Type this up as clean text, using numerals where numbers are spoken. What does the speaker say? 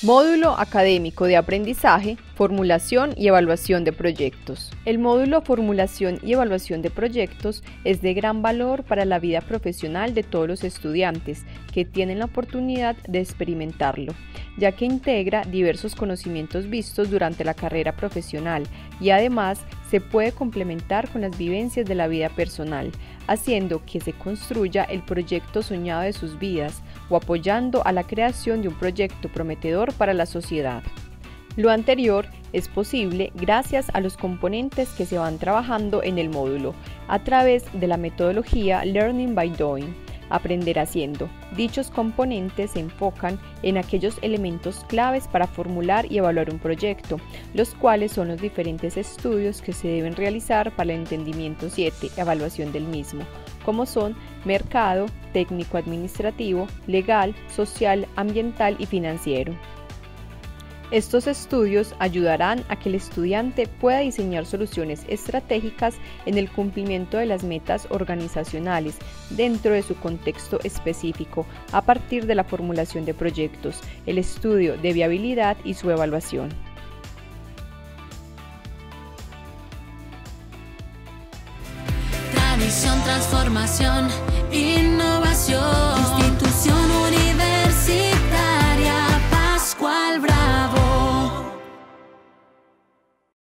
Módulo académico de aprendizaje, formulación y evaluación de proyectos. El módulo Formulación y Evaluación de Proyectos es de gran valor para la vida profesional de todos los estudiantes que tienen la oportunidad de experimentarlo, ya que integra diversos conocimientos vistos durante la carrera profesional y además se puede complementar con las vivencias de la vida personal, haciendo que se construya el proyecto soñado de sus vidas o apoyando a la creación de un proyecto prometedor para la sociedad. Lo anterior es posible gracias a los componentes que se van trabajando en el módulo a través de la metodología Learning by Doing, aprender haciendo. Dichos componentes se enfocan en aquellos elementos claves para formular y evaluar un proyecto, los cuales son los diferentes estudios que se deben realizar para el entendimiento 7, evaluación del mismo, como son mercado, técnico-administrativo, legal, social, ambiental y financiero. Estos estudios ayudarán a que el estudiante pueda diseñar soluciones estratégicas en el cumplimiento de las metas organizacionales dentro de su contexto específico a partir de la formulación de proyectos, el estudio de viabilidad y su evaluación. Tradición, transformación, innovación, institución